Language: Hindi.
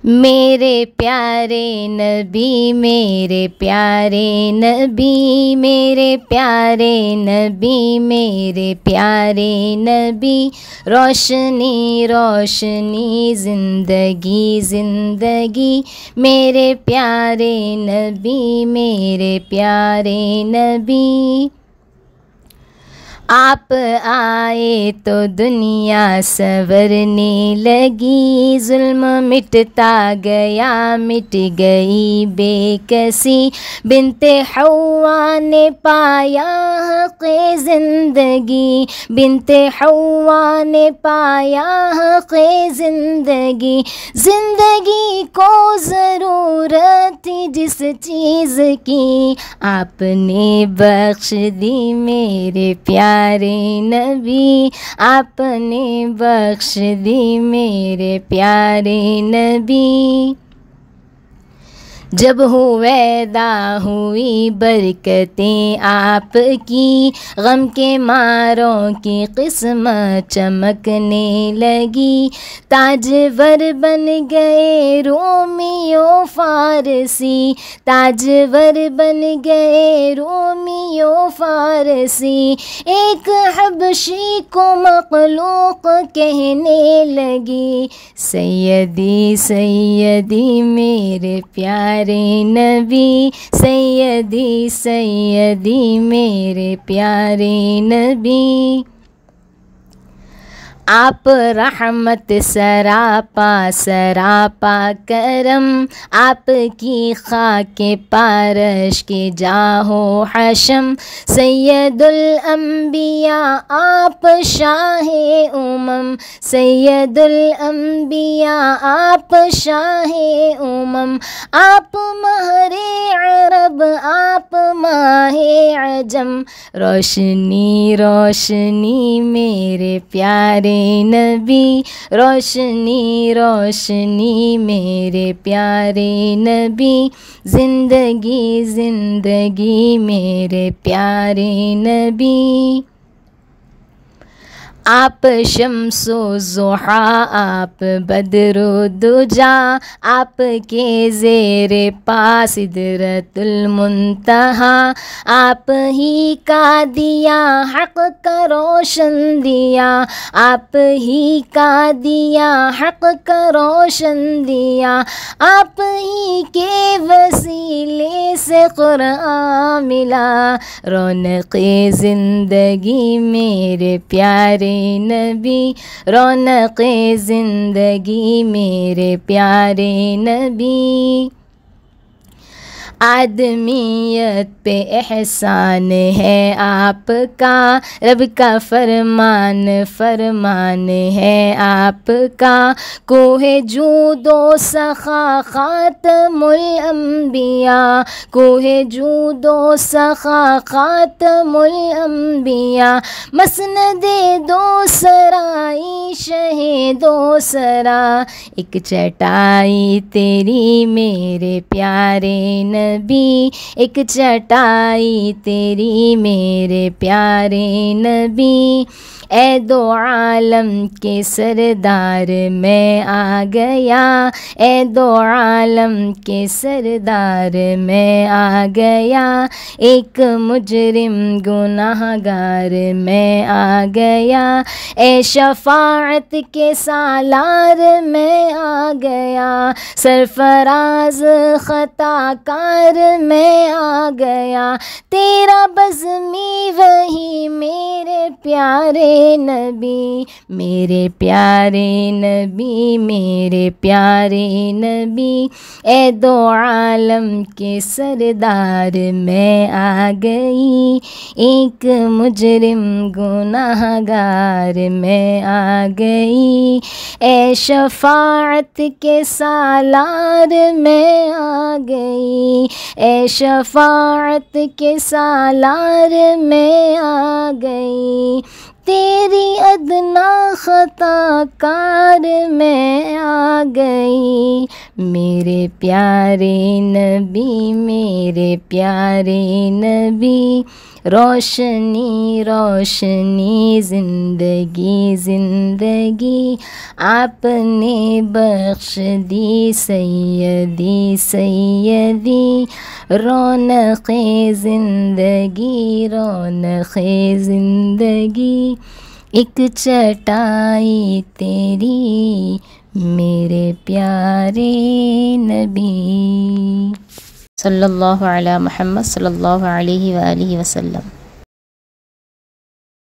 मेरे प्यारे नबी, मेरे प्यारे नबी, मेरे प्यारे नबी, मेरे प्यारे नबी। रोशनी रोशनी ज़िंदगी ज़िंदगी, मेरे प्यारे नबी, मेरे प्यारे नबी। आप आए तो दुनिया संवरने लगी, जुल्म मिटता गया, मिट गई बेकसी। बिनते हव्वा ने पाया हक़े ज़िंदगी, बिनते हव्वा ने पाया हक़े ज़िंदगी। ज़िंदगी को ज़रूरत थी जिस चीज़ की, आपने बख्श दी मेरे प्यारे नबी, आपने बख्श दी मेरे प्यारे नबी। जब हुवैदा हुई बरकतें आपकी, गम के मारों की किस्मत चमकने लगी। ताजवर बन गए रोमियो फारसी, ताजवर बन गए रोमियो फारसी। एक हबशी को मखलूक कहने लगी, सैयदी सैयदी मेरे प्यारे नबी, सैयदी सैयदी मेरे प्यारे नबी। आप रहमत सरापा सरापा करम, आपकी खाके पारश के जाहो हशम। सैयदुल अंबिया आप शाहे उमम, सैयदुल अंबिया आप शाहे उमम। आप महरे अरब आप माहे अजम, रोशनी रोशनी मेरे प्यारे नबी, रोशनी रोशनी मेरे प्यारे नबी। ज़िंदगी ज़िंदगी मेरे प्यारे नबी। आप शम्सो ज़ुहा आप बद्रो दुजा, आपके ज़ेरे पास सिदरतुल मुंतहा। आप ही का दिया हक़ का रोशन दिया, आप ही का दिया हक़ का रोशन दिया। आप ही के वसीले से क़ुरआन मिला, रौनक़े ज़िंदगी मेरे प्यारे नबी, रौनक़े ज़िंदगी मेरे प्यारे नबी। आदमियत पे एहसान है आपका, रब का फरमान फरमान है आपका। कोहे जूदो सखा खातमुल अंबिया, कोहे जूदो सखा खातमुल अंबिया। मसनदे दो सराई शहे दो सरा, एक चटाई तेरी मेरे प्यारे नबी, एक चटाई तेरी मेरे प्यारे नबी। ए दो आलम के सरदार मैं आ गया, ए दो आलम के सरदार मैं आ गया। एक मुजरिम गुनाहगार मैं आ गया, ए शफाअत के सालार मैं आ गया। सरफराज खताकार मैं आ गया, तेरा बज़मी वही मेरे प्यारे नबी, मेरे प्यारे नबी, मेरे प्यारे नबी। ए दो आलम के सरदार मैं आ गई, एक मुजरिम गुनाहगार मैं आ गई। ए शफाअत के सालार मैं आ गई, ए शफाअत के सालार मैं आ गई। तेरी अदना ख़ताकार मैं आ गई, मेरे प्यारे नबी, मेरे प्यारे नबी। रोशनी रोशनी ज़िंदगी ज़िंदगी आपने बख्श दी सैयदी सैयदी। रौनक़े ज़िंदगी रौनक़े ज़िंदगी एक चटाई तेरी मेरे प्यारे नबी। सल्लल्लाहु अला मुहम्मद सल्लल्लाहु अलैहि वसल्लम।